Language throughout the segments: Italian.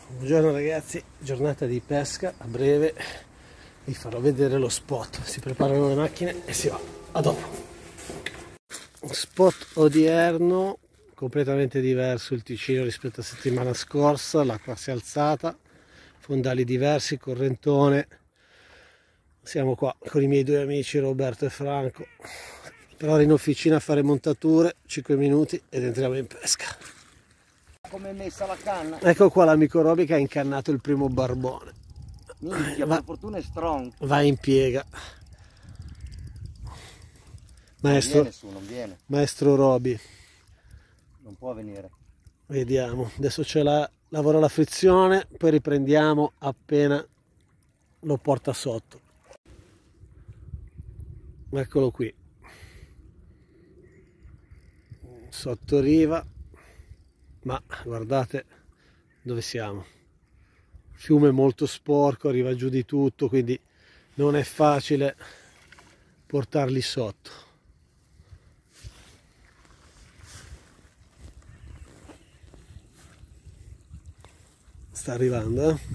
Buongiorno ragazzi, giornata di pesca. A breve vi farò vedere lo spot. Si preparano le macchine e si va. A dopo. Spot odierno completamente diverso il Ticino rispetto a settimana scorsa. L'acqua si è alzata, fondali diversi, correntone. Siamo qua con i miei due amici Roberto e Franco per ora in officina a fare montature. 5 minuti ed entriamo in pesca. Come è messa la canna? Ecco qua l'amico Roby che ha incannato il primo barbone. Minchia, per fortuna è strong. Va in piega. Maestro, Non viene su, non viene. Maestro Roby. Non può venire. Vediamo, adesso c'è lavora la frizione, poi riprendiamo appena lo porta sotto. Eccolo qui. Sotto riva. Ma guardate dove siamo. Fiume molto sporco, arriva giù di tutto, quindi non è facile portarli sotto. Sta arrivando, eh?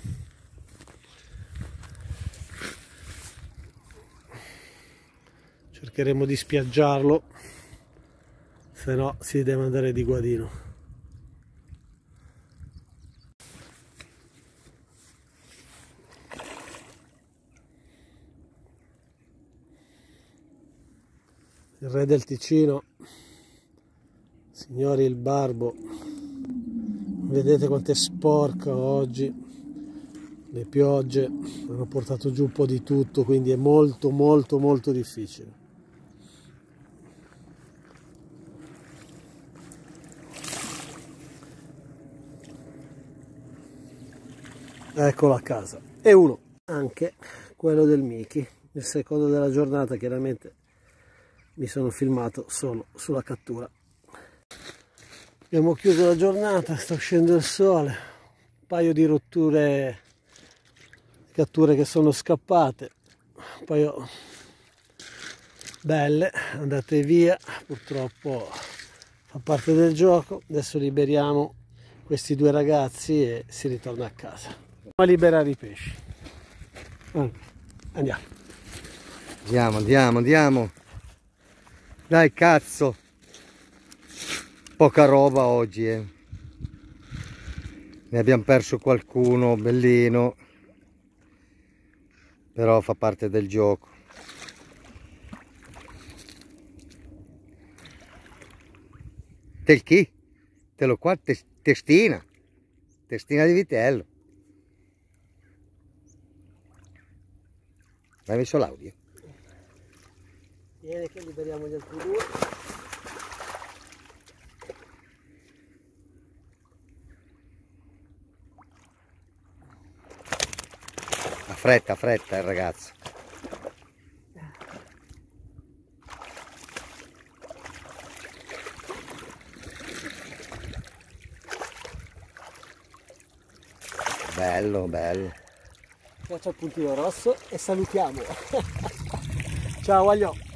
Cercheremo di spiaggiarlo, se no si deve andare di guadino. Il re del Ticino, signori, il barbo. Vedete quanto è sporca oggi. Le piogge hanno portato giù un po' di tutto, quindi è molto molto molto difficile. Ecco la casa. E uno, anche quello del Mickey, il secondo della giornata. Chiaramente mi sono filmato solo sulla cattura. Abbiamo chiuso la giornata, sta uscendo il sole, un paio di rotture, catture che sono scappate, un paio belle, andate via, purtroppo fa parte del gioco. Adesso liberiamo questi due ragazzi e si ritorna a casa. A liberare i pesci. Andiamo. Andiamo. Dai, cazzo. Poca roba oggi, eh. Ne abbiamo perso qualcuno bellino, però fa parte del gioco. Tel chi? Te lo qua, testina di vitello. Hai messo l'audio? Vieni che liberiamo gli altri due. Ha fretta il ragazzo. Bello. Faccio il puntino rosso e salutiamo. Ciao, aglio.